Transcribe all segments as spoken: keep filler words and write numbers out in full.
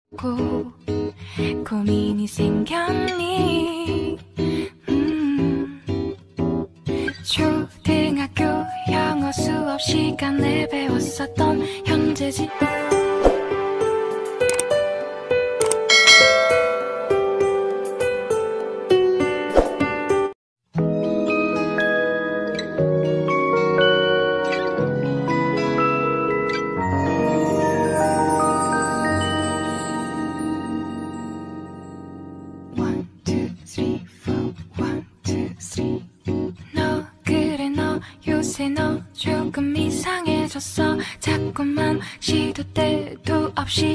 고, 고민이 생겼니? 음. 초등학교 영어 수업 시간에 배웠었던 현재지. 너 조금 이상해졌어. 자꾸만 시도 때도 없이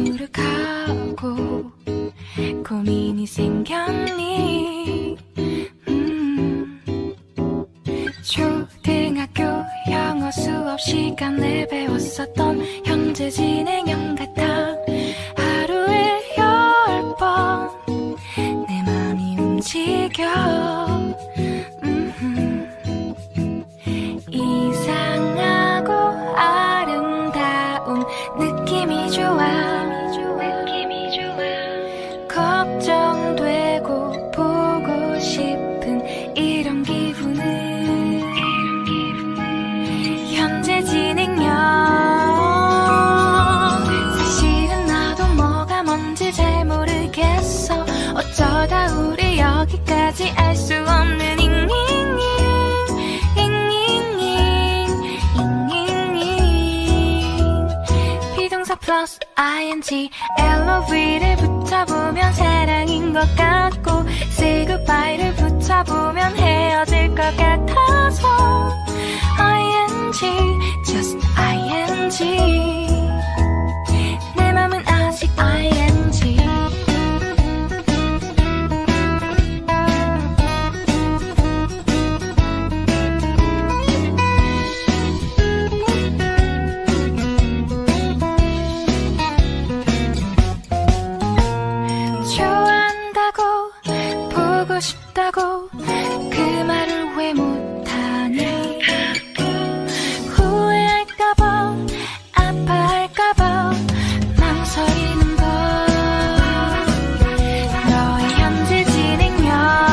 시무룩하고 고민이 생겼니? 음. 초등학교 영어 수업 시간에 배웠었던 현재 진행형 같아. 하루에 열 번 내 맘이 움직여. 이상하고 아름다운 느낌이 좋아. 느낌이 좋아. 걱정되고 보고 싶은 이런 기분은 현재 진행형. 사실은 나도 뭐가 뭔지 잘 모르겠어. 어쩌다 우리 여기까지 알 수 없는 잉잉잉 플러스 ing 엘오브이를 붙여보면 사랑인 것 같고 say goodbye를 붙여보면 헤어질 것 같아서 ing just ing 내 맘은 아직 ing. 싶다고 그 말을 왜 못하니? 후회할까봐 아파할까봐 망설이는 걸. 너의 현재 진행형.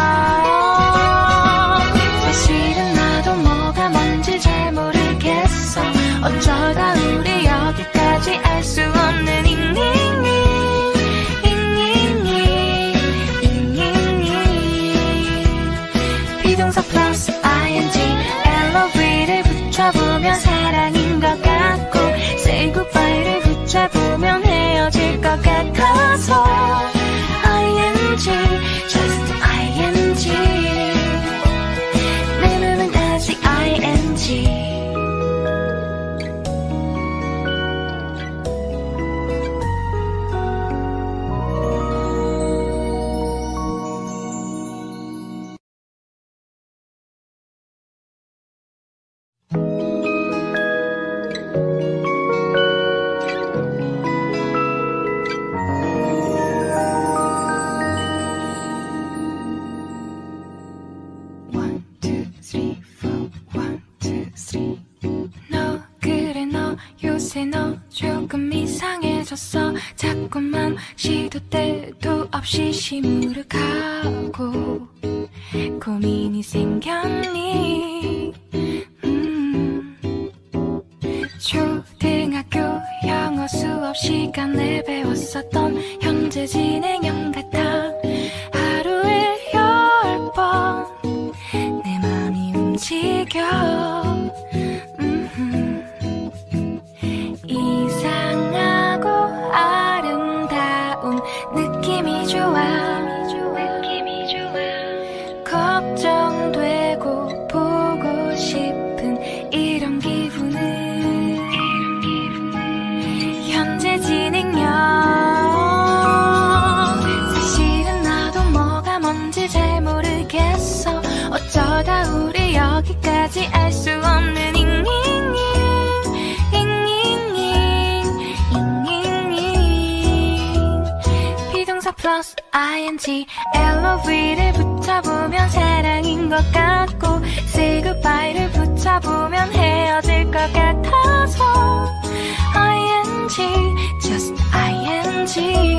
사실은 나도 뭐가 뭔지 잘 모르겠어. 어쩌다 우리 여기까지 알 수 없는 잉잉잉 비동사 플러스 ing 엘오브이를 붙여보면 사랑인 것 같고 say goodbye를 붙여보면 헤어질 것 같아서 ing just ing 내 맘은 아직 ing. 너 조금 이상해졌어. 자꾸만 시도 때도 없이 시무룩하고 고민이 생겼니? 음. 초등학교 영어 수업 시간에 배웠었던 현재 진행형 같아. 하루에 열 번 내 맘이 움직여. 이상하고 아름다운 느낌이 좋아. 느낌이 좋아. 걱정되고 보고 싶은 이런 기분은 현재 진행형. 사실은 나도 뭐가 뭔지 잘 모르겠어. 어쩌다 우리 여기까지 알 수 없는 잉잉잉 플러스 ing 엘오브이를 붙여보면 사랑인 것 같고 say goodbye를 붙여보면 헤어질 것 같아서 ing ing, just ing.